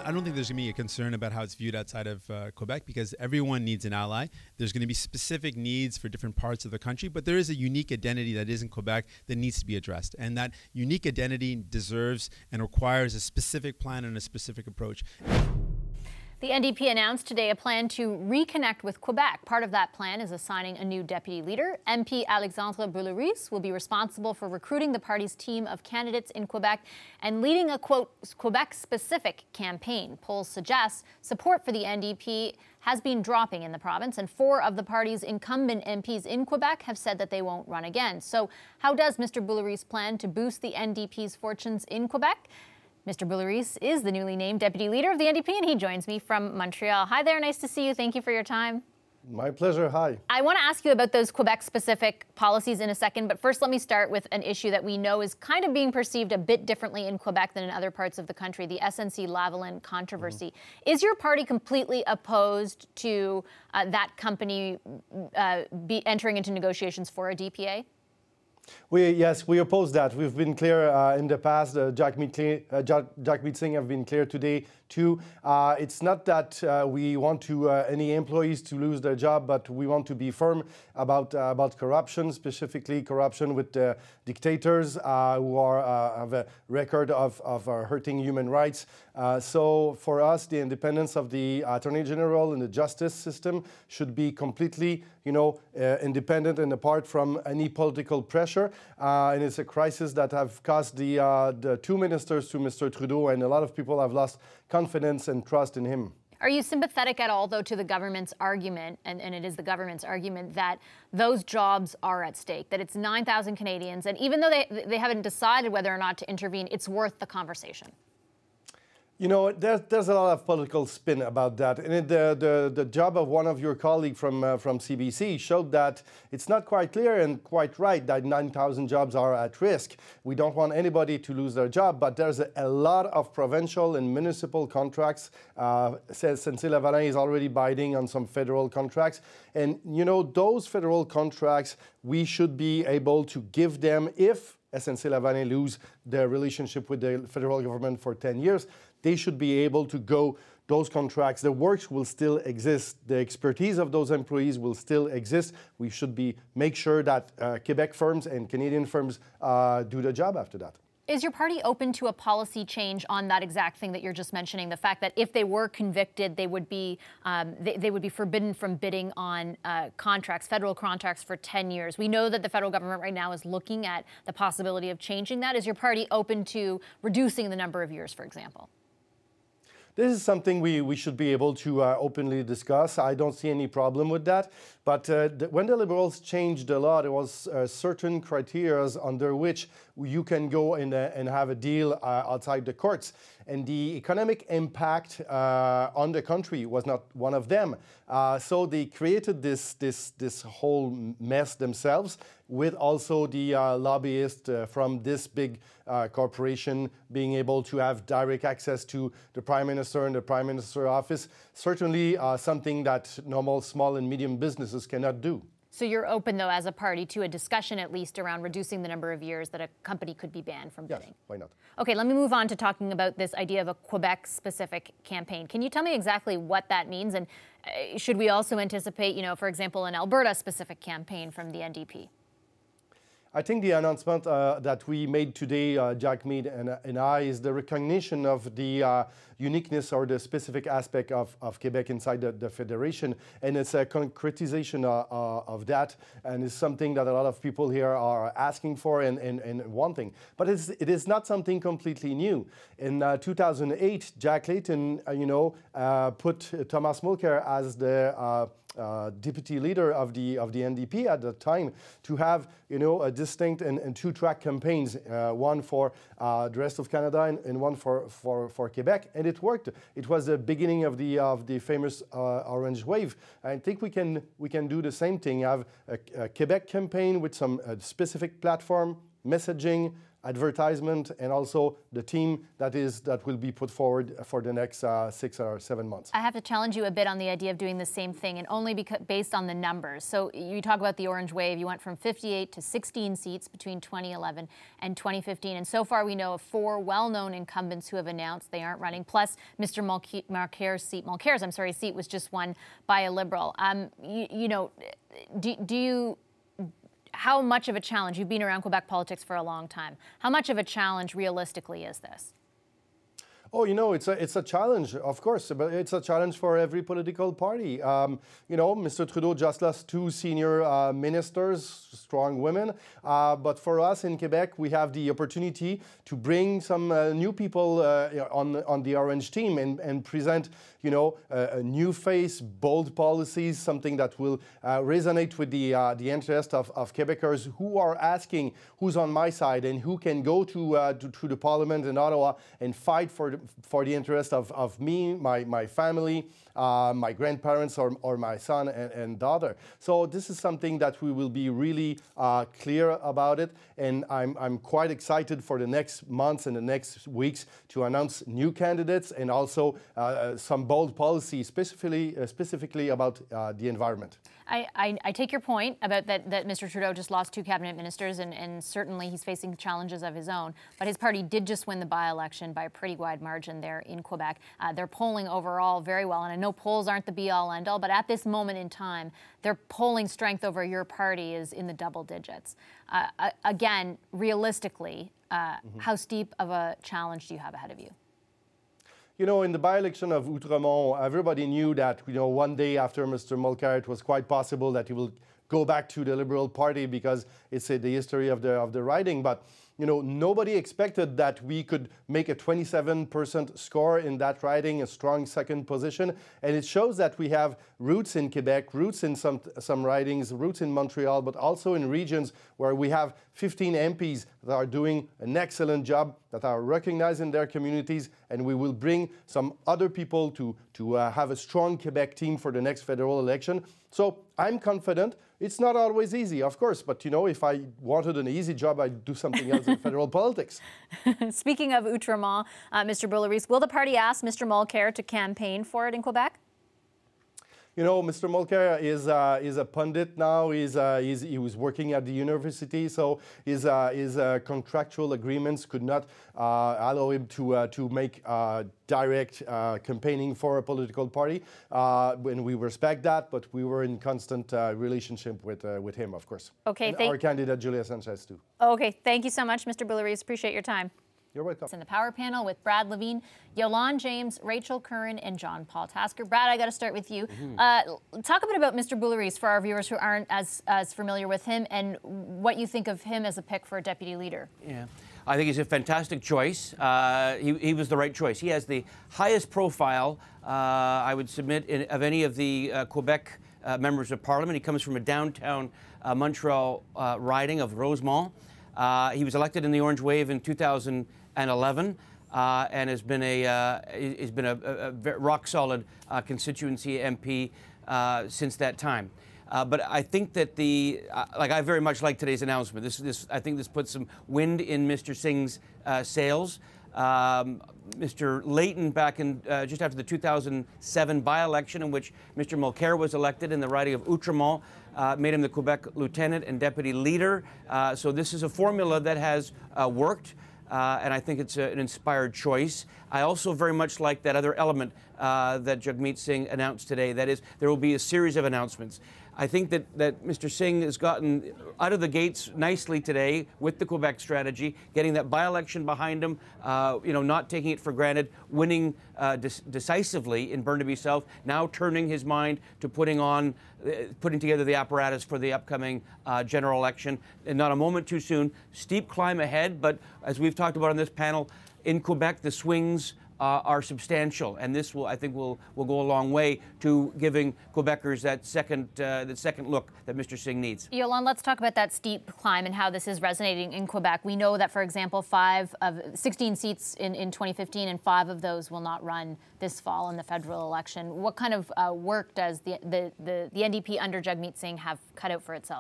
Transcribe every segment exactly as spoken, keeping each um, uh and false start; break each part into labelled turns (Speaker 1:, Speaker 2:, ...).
Speaker 1: I don't think there's going to be a concern about how it's viewed outside of uh, Quebec, because everyone needs an ally. There's going to be specific needs for different parts of the country, but there is a unique identity that is in Quebec that needs to be addressed. And that unique identity deserves and requires a specific plan and a specific approach.
Speaker 2: The N D P announced today a plan to reconnect with Quebec. Part of that plan is assigning a new deputy leader. M P Alexandre Boulerice will be responsible for recruiting the party's team of candidates in Quebec and leading a, quote, Quebec-specific campaign. Polls suggest support for the N D P has been dropping in the province, and four of the party's incumbent M Ps in Quebec have said that they won't run again. So how does Mister Boulerice plan to boost the N D P's fortunes in Quebec? Mister Boulerice is the newly named deputy leader of the N D P, and he joins me from Montreal. Hi there, nice to see you. Thank you for your time.
Speaker 3: My pleasure, hi.
Speaker 2: I want to ask you about those Quebec-specific policies in a second, but first let me start with an issue that we know is kind of being perceived a bit differently in Quebec than in other parts of the country, the S N C-Lavalin controversy. Mm-hmm. Is your party completely opposed to uh, that company uh, be entering into negotiations for a D P A?
Speaker 3: We, yes, we oppose that. We've been clear uh, in the past. Uh, Jagmeet, uh, Jagmeet Singh have been clear today too. Uh, it's not that uh, we want to uh, any employees to lose their job, but we want to be firm about uh, about corruption, specifically corruption with uh, dictators uh, who are uh, have a record of of uh, hurting human rights. Uh, so for us, the independence of the Attorney General and the justice system should be completely, you know, uh, independent and apart from any political pressure. Uh, and it's a crisis that have caused the, uh, the two ministers to Mister Trudeau, and a lot of people have lost confidence and trust in him.
Speaker 2: Are you sympathetic at all, though, to the government's argument, and, and it is the government's argument, that those jobs are at stake, that it's nine thousand Canadians, and even though they, they haven't decided whether or not to intervene, it's worth the conversation?
Speaker 3: You know, there's, there's a lot of political spin about that. And it, the, the, the job of one of your colleagues from, uh, from C B C showed that it's not quite clear and quite right that nine thousand jobs are at risk. We don't want anybody to lose their job, but there's a, a lot of provincial and municipal contracts. Uh, S N C-Lavalin is already bidding on some federal contracts. And, you know, those federal contracts, we should be able to give them if S N C-Lavalin lose their relationship with the federal government for ten years. They should be able to go those contracts. The works will still exist. The expertise of those employees will still exist. We should be make sure that uh, Quebec firms and Canadian firms uh, do the job after that.
Speaker 2: Is your party open to a policy change on that exact thing that you're just mentioning? The fact that if they were convicted, they would be um, they, they would be forbidden from bidding on uh, contracts, federal contracts, for ten years. We know that the federal government right now is looking at the possibility of changing that. Is your party open to reducing the number of years, for example?
Speaker 3: This is something we, we should be able to uh, openly discuss. I don't see any problem with that. But uh, the, when the Liberals changed the law, there was uh, certain criteria under which you can go and, uh, and have a deal uh, outside the courts. And the economic impact uh, on the country was not one of them. Uh, so they created this, this, this whole mess themselves, with also the uh, lobbyists uh, from this big uh, corporation being able to have direct access to the Prime Minister and the Prime Minister's office. Certainly uh, something that normal small and medium businesses cannot do.
Speaker 2: So you're open, though, as a party, to a discussion at least around reducing the number of years that a company could be banned from bidding?
Speaker 3: Yes, why not?
Speaker 2: Okay, let me move on to talking about this idea of a Quebec-specific campaign. Can you tell me exactly what that means? And uh, should we also anticipate, you know, for example, an Alberta-specific campaign from the N D P?
Speaker 3: I think the announcement uh, that we made today, uh, Jagmeet and, uh, and I, is the recognition of the uh, uniqueness or the specific aspect of, of Quebec inside the, the Federation. And it's a concretization uh, uh, of that. And it's something that a lot of people here are asking for and, and, and wanting. But it's, it is not something completely new. In uh, two thousand eight, Jack Layton, uh, you know, uh, put Thomas Mulcair as the uh, Uh, deputy leader of the of the N D P at the time, to have, you know, a distinct and, and two-track campaigns, uh, one for uh, the rest of Canada and, and one for, for for Quebec, and it worked. It was the beginning of the of the famous uh, Orange Wave. I think we can we can do the same thing. Have a, a Quebec campaign with some uh, specific platform, messaging, advertisement, and also the team that is that will be put forward for the next uh, six or seven months.
Speaker 2: I have to challenge you a bit on the idea of doing the same thing, and only because based on the numbers. So you talk about the Orange Wave. You went from fifty-eight to sixteen seats between twenty eleven and twenty fifteen, and so far we know of four well-known incumbents who have announced they aren't running. Plus, Mister Mulcair's seat, Mulcair's, I'm sorry, seat was just won by a Liberal. Um, you, you know, do, do you? How much of a challenge? You've been around Quebec politics for a long time. How much of a challenge, realistically, is this?
Speaker 3: Oh, you know, it's a, it's a challenge, of course, but it's a challenge for every political party. Um, you know, Mister Trudeau just lost two senior uh, ministers, strong women. Uh, but for us in Quebec, we have the opportunity to bring some uh, new people uh, on, on the Orange team and, and present, you know, a, a new face, bold policies, something that will uh, resonate with the, uh, the interest of, of Quebecers who are asking who's on my side and who can go to, uh, to, to the Parliament in Ottawa and fight for the, for the interest of, of me, my, my family, uh, my grandparents, or, or my son and, and daughter. So this is something that we will be really uh, clear about it, and I'm, I'm quite excited for the next months and the next weeks to announce new candidates and also uh, some bold policy, specifically, uh, specifically about uh, the environment.
Speaker 2: I, I, I take your point about that, that Mister Trudeau just lost two cabinet ministers, and, and certainly he's facing challenges of his own. But his party did just win the by-election by a pretty wide margin there in Quebec. Uh, they're polling overall very well, and I know polls aren't the be-all, end-all, but at this moment in time, their polling strength over your party is in the double digits. Uh, again, realistically, uh, mm-hmm. how steep of a challenge do you have ahead of you?
Speaker 3: You know, in the by-election of Outremont, everybody knew that, you know, one day after Mister Mulcair, it was quite possible that he will go back to the Liberal Party because it's uh, the history of the, of the riding. But, you know, nobody expected that we could make a twenty-seven percent score in that riding, a strong second position. And it shows that we have roots in Quebec, roots in some, some ridings, roots in Montreal, but also in regions where we have fifteen M Ps that are doing an excellent job, that are recognized in their communities, and we will bring some other people to, to uh, have a strong Quebec team for the next federal election. So I'm confident. It's not always easy, of course, but you know, if I wanted an easy job, I'd do something else in federal politics.
Speaker 2: Speaking of Outremont, uh, Mister Boulerice, will the party ask Mister Mulcair to campaign for it in Quebec?
Speaker 3: You know, Mister Mulcair is uh, is a pundit now. He's, uh, he's he was working at the university, so his uh, his uh, contractual agreements could not uh, allow him to uh, to make uh, direct uh, campaigning for a political party. Uh, and we respect that, but we were in constant uh, relationship with uh, with him, of course.
Speaker 2: Okay,
Speaker 3: and
Speaker 2: thank
Speaker 3: our candidate Julia Sanchez too.
Speaker 2: Okay, thank you so much, Mister Boulerice. Appreciate your time.
Speaker 3: You're welcome.
Speaker 2: In the Power Panel with Brad Levine, Yolande James, Rachel Curran, and John Paul Tasker. Brad, I got to start with you. Mm-hmm. uh, talk a bit about Mister Boulerice for our viewers who aren't as, as familiar with him, and what you think of him as a pick for a deputy leader.
Speaker 4: Yeah, I think he's a fantastic choice. Uh, he, he was the right choice. He has the highest profile, uh, I would submit, in, of any of the uh, Quebec uh, members of Parliament. He comes from a downtown uh, Montreal uh, riding of Rosemont. Uh, he was elected in the Orange Wave in two thousand eleven uh, and has been a uh, has been a, a, a rock solid uh, constituency M P uh, since that time. Uh, but I think that the uh, like I very much like today's announcement. This this I think this puts some wind in Mister Singh's uh, sails. Um, Mister Layton, back in uh, just after the two thousand seven by-election in which Mister Mulcair was elected in the riding of Outremont, uh, made him the Quebec lieutenant and deputy leader. Uh, so this is a formula that has uh, worked, uh, and I think it's a, an inspired choice. I also very much like that other element uh, that Jagmeet Singh announced today. That is, there will be a series of announcements. I think that, that Mister Singh has gotten out of the gates nicely today with the Quebec strategy, getting that by-election behind him, uh, you know, not taking it for granted, winning uh, de decisively in Burnaby South, now turning his mind to putting on, uh, putting together the apparatus for the upcoming uh, general election. And not a moment too soon. Steep climb ahead, but as we've talked about on this panel, in Quebec, the swings Uh, are substantial, and this will, I think, will will go a long way to giving Quebecers that second uh, that second look that Mister Singh needs.
Speaker 2: Yolande, let's talk about that steep climb and how this is resonating in Quebec. We know that, for example, five of sixteen seats in, in twenty fifteen, and five of those will not run this fall in the federal election. What kind of uh, work does the, the the the N D P under Jagmeet Singh have cut out for itself?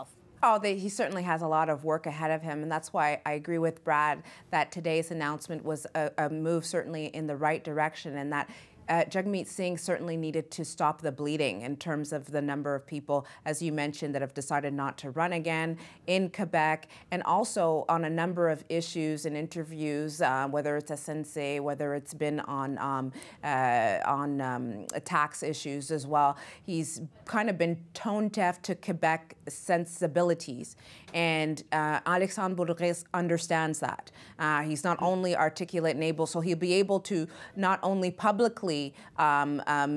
Speaker 5: Oh, they, he certainly has a lot of work ahead of him, and that's why I agree with Brad that today's announcement was a, a move certainly in the right direction, and that Uh, Jagmeet Singh certainly needed to stop the bleeding in terms of the number of people, as you mentioned, that have decided not to run again in Quebec, and also on a number of issues and interviews, uh, whether it's S N C, whether it's been on um, uh, on um, tax issues as well. He's kind of been tone deaf to Quebec sensibilities, and uh, Alexandre Boulerice understands that. Uh, he's not only articulate and able, so he'll be able to not only publicly Um, um,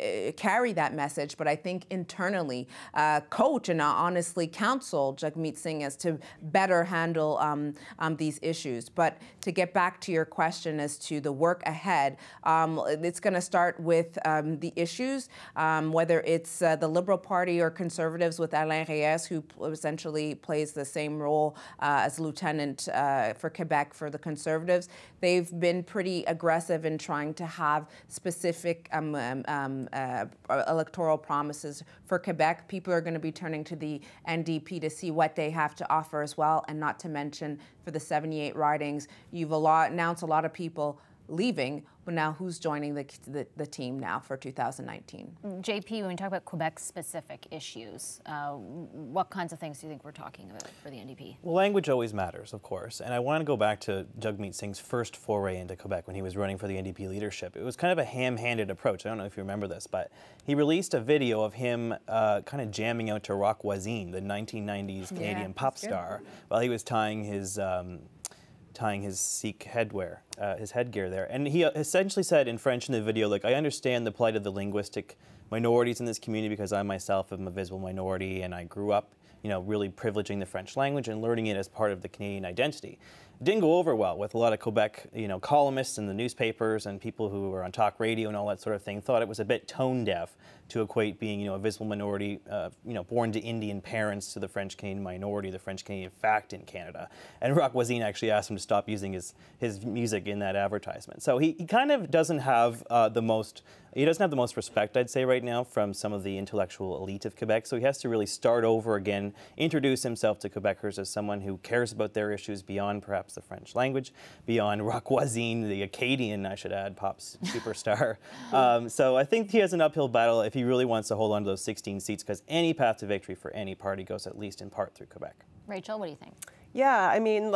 Speaker 5: carry that message, but I think internally uh, coach and uh, honestly counsel Jagmeet Singh as to better handle um, um, these issues. But to get back to your question as to the work ahead, um, it's going to start with um, the issues, um, whether it's uh, the Liberal Party or Conservatives with Alain Reyes, who essentially plays the same role uh, as lieutenant uh, for Quebec for the Conservatives. They've been pretty aggressive in trying to have specific um, um, um, uh, electoral promises for Quebec. People are going to be turning to the N D P to see what they have to offer as well, and not to mention for the seventy-eight ridings, you've a lot, announced a lot of people leaving, but now who's joining the, the, the team now for two thousand nineteen?
Speaker 2: J P, when we talk about Quebec-specific issues, uh, what kinds of things do you think we're talking about for the N D P?
Speaker 6: Well, language always matters, of course, and I want to go back to Jagmeet Singh's first foray into Quebec when he was running for the N D P leadership. It was kind of a ham-handed approach. I don't know if you remember this, but he released a video of him uh, kind of jamming out to Rock Voisine, the nineteen nineties Canadian
Speaker 5: yeah,
Speaker 6: pop star, while he was tying his um, tying his Sikh headwear, uh, his headgear there. And he essentially said in French in the video, like, I understand the plight of the linguistic minorities in this community because I myself am a visible minority and I grew up, you know, really privileging the French language and learning it as part of the Canadian identity. It didn't go over well with a lot of Quebec, you know, columnists in the newspapers and people who were on talk radio and all that sort of thing thought it was a bit tone deaf to equate being, you know, a visible minority, uh, you know, born to Indian parents to the French Canadian minority, the French Canadian fact in Canada. And Rock Voisine actually asked him to stop using his his music in that advertisement. So he, he kind of doesn't have uh, the most, he doesn't have the most respect, I'd say, right now from some of the intellectual elite of Quebec. So he has to really start over again, introduce himself to Quebecers as someone who cares about their issues beyond perhaps the French language, beyond Rock Voisine, the Acadian, I should add, pop superstar. um, so I think he has an uphill battle if he really wants to hold on to those sixteen seats, because any path to victory for any party goes at least in part through Quebec.
Speaker 2: Rachel, what do you think?
Speaker 7: Yeah, I mean,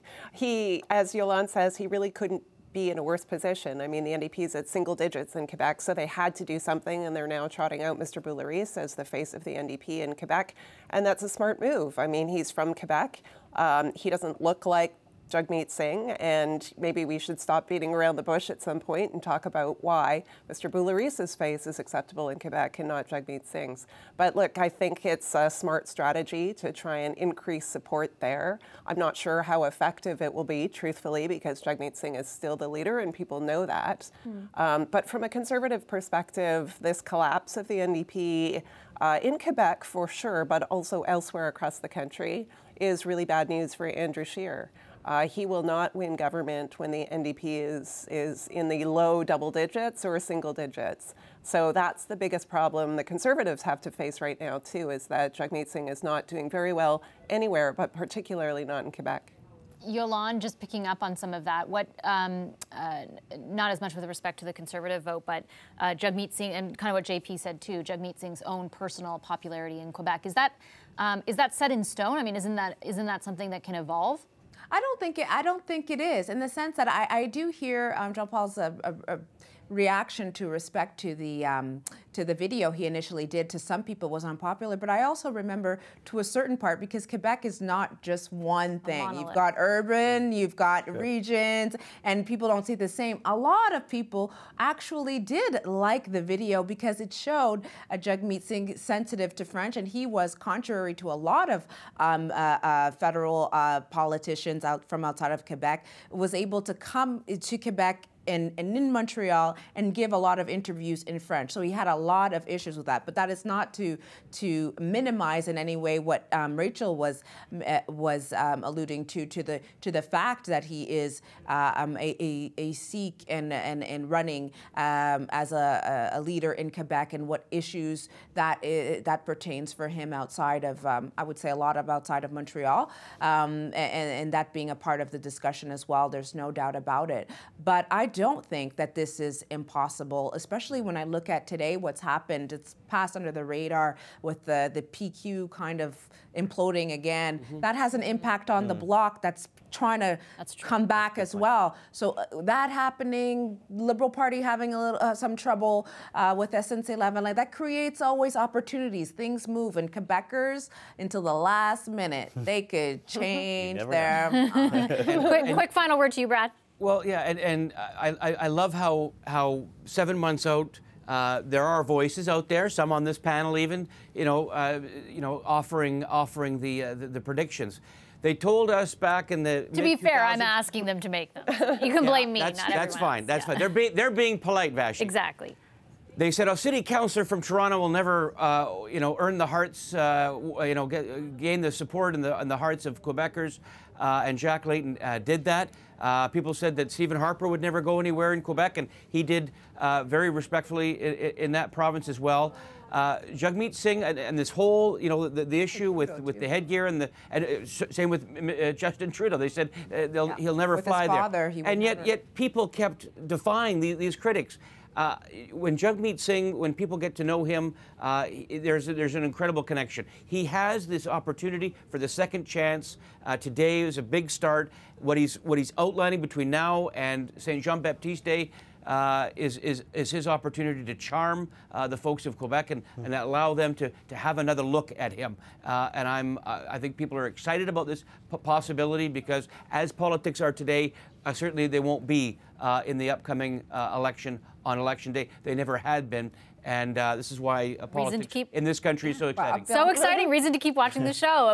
Speaker 7: he, as Yolande says, he really couldn't be in a worse position. I mean, the N D P is at single digits in Quebec, so they had to do something, and they're now trotting out Mister Boulerice as the face of the N D P in Quebec, and that's a smart move. I mean, he's from Quebec. Um, he doesn't look like Jagmeet Singh, and maybe we should stop beating around the bush at some point and talk about why Mister Boulerice's face is acceptable in Quebec and not Jagmeet Singh's. But look, I think it's a smart strategy to try and increase support there. I'm not sure how effective it will be, truthfully, because Jagmeet Singh is still the leader and people know that. Mm. Um, but from a Conservative perspective, this collapse of the N D P uh, in Quebec for sure, but also elsewhere across the country, is really bad news for Andrew Scheer. Uh, he will not win government when the N D P is, is in the low double digits or single digits. So that's the biggest problem the Conservatives have to face right now, too, is that Jagmeet Singh is not doing very well anywhere, but particularly not in Quebec.
Speaker 2: Yolande, just picking up on some of that, what, um, uh, not as much with respect to the Conservative vote, but uh, Jagmeet Singh, and kind of what J P said too, Jagmeet Singh's own personal popularity in Quebec, is that, um, is that set in stone? I mean, isn't that, isn't that something that can evolve?
Speaker 5: I don't think it. I don't think it is, in the sense that I, I do hear um, Jean-Paul's uh, uh, uh, reaction to respect to the um, to the video he initially did. To some people was unpopular, but I also remember to a certain part, because Quebec is not just one thing. You've got urban, you've got sure. regions, and people don't see the same. A lot of people actually did like the video because it showed a Jagmeet Singh sensitive to French, and he was, contrary to a lot of um, uh, uh, federal uh, politicians out from outside of Quebec, was able to come to Quebec in, in, in Montreal and give a lot of interviews in French. So he had a lot of issues with that. But that is not to to minimize in any way what um, Rachel was uh, was um, alluding to to the to the fact that he is uh, um, a, a, a Sikh and and, and running um, as a, a leader in Quebec, and what issues that is, that pertains for him outside of um, I would say a lot of outside of Montreal, um, and, and that being a part of the discussion as well. There's no doubt about it. But I don't think that this is impossible, especially when I look at today what's happened. It's passed under the radar with the, the P Q kind of imploding again. Mm-hmm. That has an impact on mm. the bloc that's trying to that's come back as well. So uh, that happening, Liberal Party having a little uh, some trouble uh, with S N C eleven, like that creates always opportunities. Things move, and Quebecers until the last minute they could change their mind.
Speaker 2: quick, quick final word to you, Brad.
Speaker 4: Well, yeah, and, and I, I, I love how how seven months out, uh, there are voices out there, some on this panel even, you know, uh, you know, offering offering the, uh, the the predictions. They told us back in the
Speaker 2: To be fair, I'm asking them to make them. You can blame
Speaker 4: yeah,
Speaker 2: me,
Speaker 4: that's,
Speaker 2: not
Speaker 4: That's
Speaker 2: everyone
Speaker 4: fine.
Speaker 2: else.
Speaker 4: That's
Speaker 2: yeah.
Speaker 4: fine. They're being they're being polite, Vashi.
Speaker 2: Exactly.
Speaker 4: They said a city councillor from Toronto will never, uh, you know, earn the hearts, uh, you know, get, gain the support in the in the hearts of Quebecers, uh, and Jack Layton uh, did that. Uh, people said that Stephen Harper would never go anywhere in Quebec, and he did uh, very respectfully in, in that province as well. Uh, Jagmeet Singh and, and this whole, you know, the, the issue with, with the headgear and the, and uh, same with uh, Justin Trudeau. They said uh, they'll, yeah. he'll never
Speaker 5: with
Speaker 4: fly
Speaker 5: his father,
Speaker 4: there.
Speaker 5: He
Speaker 4: and yet,
Speaker 5: never...
Speaker 4: yet people kept defying the, these critics. Uh, when Jagmeet Singh, when people get to know him, uh, there's there's an incredible connection. He has this opportunity for the second chance. Uh, today is a big start. What he's what he's outlining between now and Saint Jean Baptiste Day uh, is is is his opportunity to charm uh, the folks of Quebec and, and allow them to to have another look at him. Uh, and I'm uh, I think people are excited about this p possibility because as politics are today, uh, certainly they won't be uh, in the upcoming uh, election. On election day, they never had been, and uh, this is why uh, politics
Speaker 2: keep,
Speaker 4: in this country is so exciting.
Speaker 2: So exciting! Reason to keep watching the show.